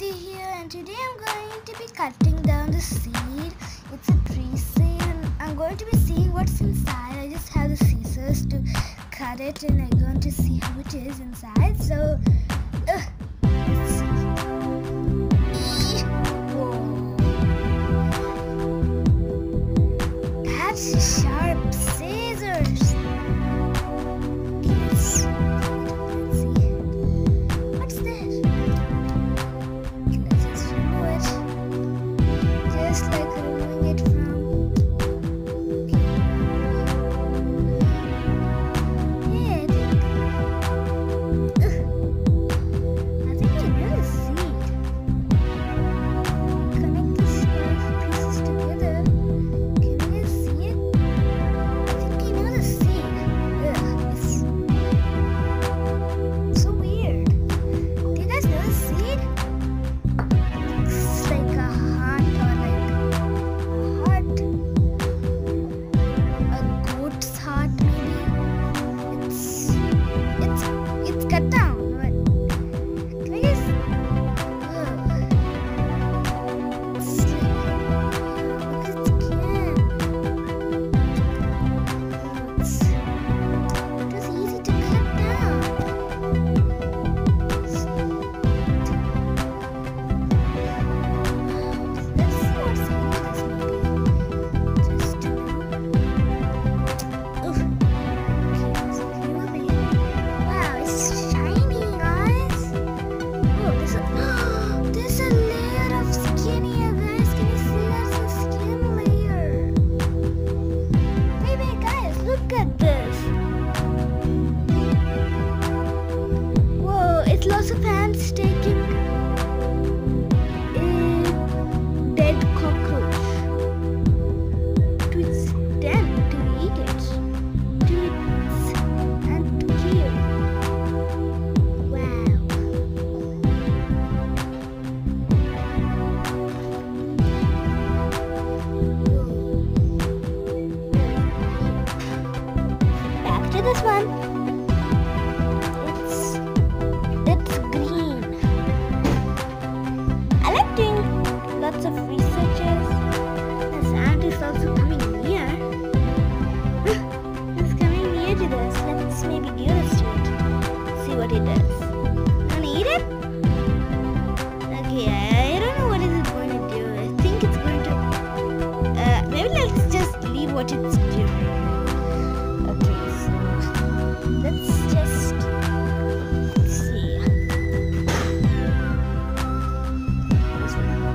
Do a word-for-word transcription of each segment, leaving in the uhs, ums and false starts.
Aditi here, and today I'm going to be cutting down the seed. It's a tree seed and I'm going to be seeing what's inside. I just have the scissors to cut it and I'm going to see how it is inside. So, uh, let's see. Whoa. That's sharp scissors. Let's, let's see. What's this? Let's just remove it. Just like removing it from. Yeah, I think. Ugh. I think I know the seed. Connect the small pieces together. Can you guys see it? I think I know the seed. Ugh, it's so weird. Do you guys know the seed? Looks like a heart or like a heart. A goat's heart maybe. It's it's it's cut down. What? Can I just ugh. It's like look at its skin. It's it was easy to cut down. Let's see what's in this maybe. Just to oof. Okay, so here we go. Wow, it's shiny, guys. Oh, there's a there's a layer of skin here, guys. Can you see that's a skin layer? Baby, guys, look at this. Whoa, it's lots of hands taking a dead cockroach to its den to eat it, to its and to kill. Wow. Back to this one. It's it's green. I like doing lots of researches. The sand is also coming near. It's coming near to this. Let's maybe do this to it. See what it does. Wanna eat it? Okay, I, I don't know what is it going to do. I think it's going to. Uh, maybe let's just leave what it's doing. Okay, so let's just see. This one.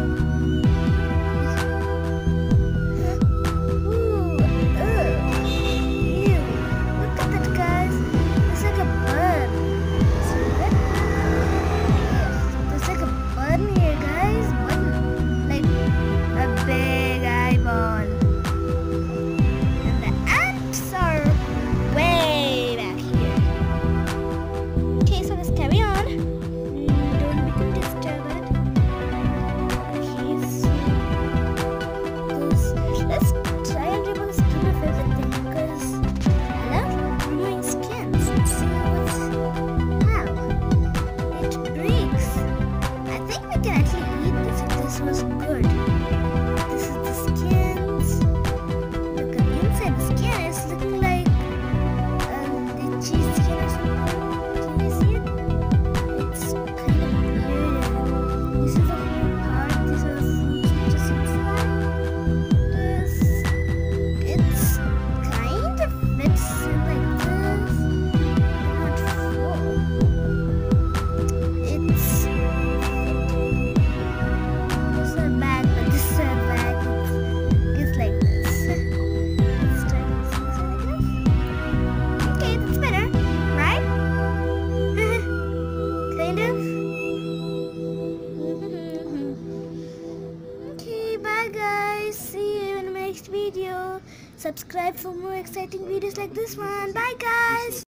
Ooh, ugh. Ew. Look at that, guys. It's like a bird. See that? There's like a button here, guys. Button. Like a big eyeball. And the ants are way back here. Okay, so let's carry on. Mm, don't become disturbed. Okay, so this- let's try and remove the skin of everything because I love removing skins. Let's see what's how it breaks. I think we can actually eat this if this was good. This is the skins. Look at the inside. The skin is looking like um, the cheese skin or something. Can you see it? It's kind of weird. This is a whole part. These are the foods which is inside. This, it's kind of fits in like this, but not full. It's this is a bag, but this is a bag. It's, it's like this. Let's try to see this like this. Okay, that's better, right? Kind of. Okay, bye guys. See you in the next video. Subscribe for more exciting videos like this one. Bye guys.